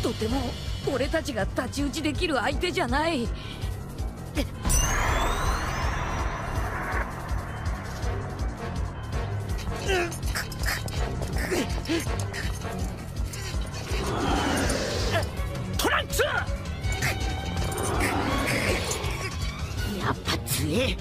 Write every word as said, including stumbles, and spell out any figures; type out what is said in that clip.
とても俺たちが太刀打ちできる相手じゃない。 トランクス、やっぱ強え。